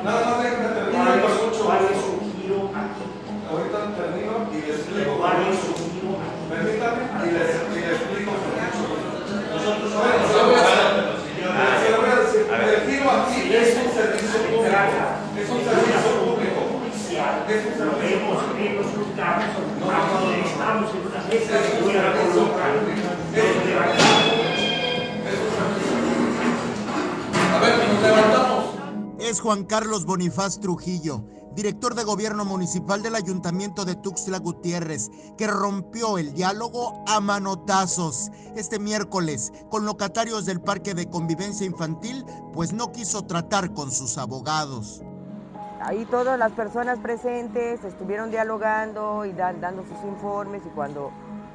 Nada más déjame terminar. ¿Cuál es su giro aquí? Ahorita termino y les explico. ¿Cuál es su giro aquí? Permítame y les explico con mucho gusto. Nosotros Se lo voy a decir. El giro aquí es un servicio público. Es un servicio público. Es un lo vemos en los juzgados, cuando estamos en una mesa de fuera colocan. A ver, nos levantamos. Es Juan Carlos Bonifaz Trujillo, director de Gobierno Municipal del Ayuntamiento de Tuxtla Gutiérrez, que rompió el diálogo a manotazos este miércoles con locatarios del Parque de Convivencia Infantil, pues no quiso tratar con sus abogados. Ahí todas las personas presentes estuvieron dialogando y dando sus informes, y cuando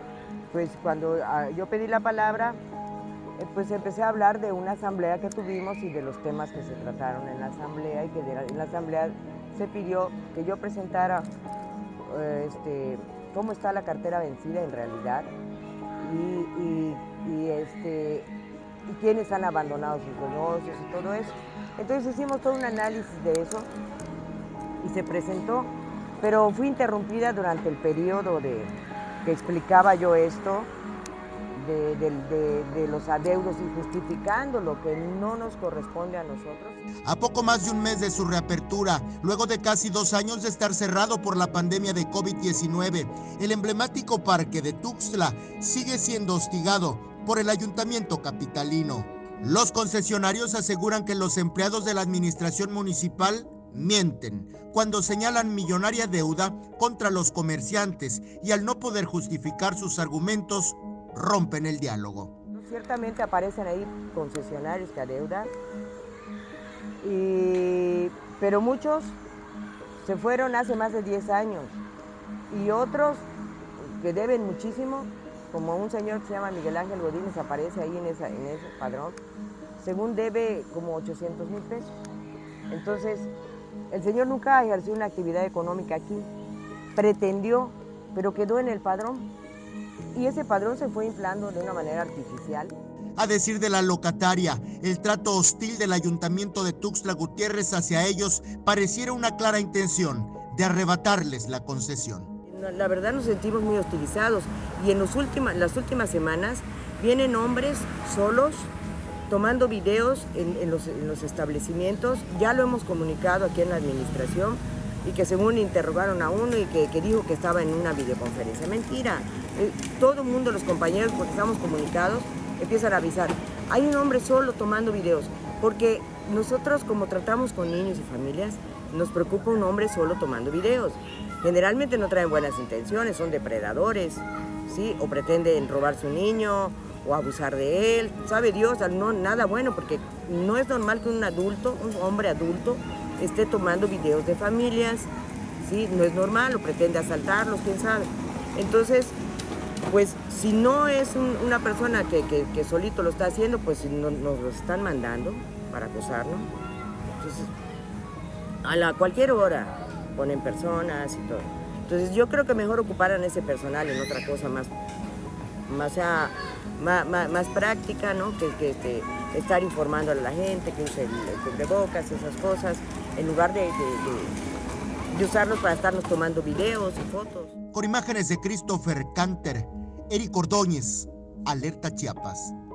yo pedí la palabra, pues empecé a hablar de una asamblea que tuvimos y de los temas que se trataron en la asamblea, y que en la asamblea se pidió que yo presentara cómo está la cartera vencida en realidad y quiénes han abandonado sus negocios y todo eso. Entonces hicimos todo un análisis de eso y se presentó, pero fui interrumpida durante el periodo que explicaba yo esto, de los adeudos, y justificando lo que no nos corresponde a nosotros. A poco más de un mes de su reapertura, luego de casi 2 años de estar cerrado por la pandemia de COVID-19, el emblemático parque de Tuxtla sigue siendo hostigado por el ayuntamiento capitalino. Los concesionarios aseguran que los empleados de la administración municipal mienten cuando señalan millonaria deuda contra los comerciantes, y al no poder justificar sus argumentos, rompen el diálogo. Ciertamente aparecen ahí concesionarios que adeudan, pero muchos se fueron hace más de 10 años, y otros que deben muchísimo, como un señor que se llama Miguel Ángel Godínez, aparece ahí en ese padrón, según debe como 800,000 pesos. Entonces, el señor nunca ejerció una actividad económica aquí, pretendió, pero quedó en el padrón. Y ese padrón se fue inflando de una manera artificial. A decir de la locataria, el trato hostil del ayuntamiento de Tuxtla Gutiérrez hacia ellos pareciera una clara intención de arrebatarles la concesión. La verdad nos sentimos muy hostilizados, y en las últimas semanas vienen hombres solos tomando videos en los establecimientos. Ya lo hemos comunicado aquí en la administración, y que según interrogaron a uno y que dijo que estaba en una videoconferencia. Mentira. Todo el mundo, los compañeros, porque estamos comunicados, empiezan a avisar. Hay un hombre solo tomando videos, porque nosotros, como tratamos con niños y familias, nos preocupa un hombre solo tomando videos. Generalmente no traen buenas intenciones, son depredadores, ¿sí? O pretenden robarse un niño o abusar de él. Sabe Dios, no, nada bueno, porque no es normal que un hombre adulto, esté tomando videos de familias, ¿sí? No es normal, o pretende asaltarlos, quién sabe. Entonces, pues si no es una persona que solito lo está haciendo, pues nos lo están mandando para acosarnos. Entonces, cualquier hora ponen personas y todo. Entonces yo creo que mejor ocuparan ese personal en otra cosa más práctica, ¿no? Que estar informando a la gente, que use el cubrebocas, esas cosas, en lugar de usarlos para estarnos tomando videos y fotos. Con imágenes de Christopher Canter, Eric Ordóñez, Alerta Chiapas.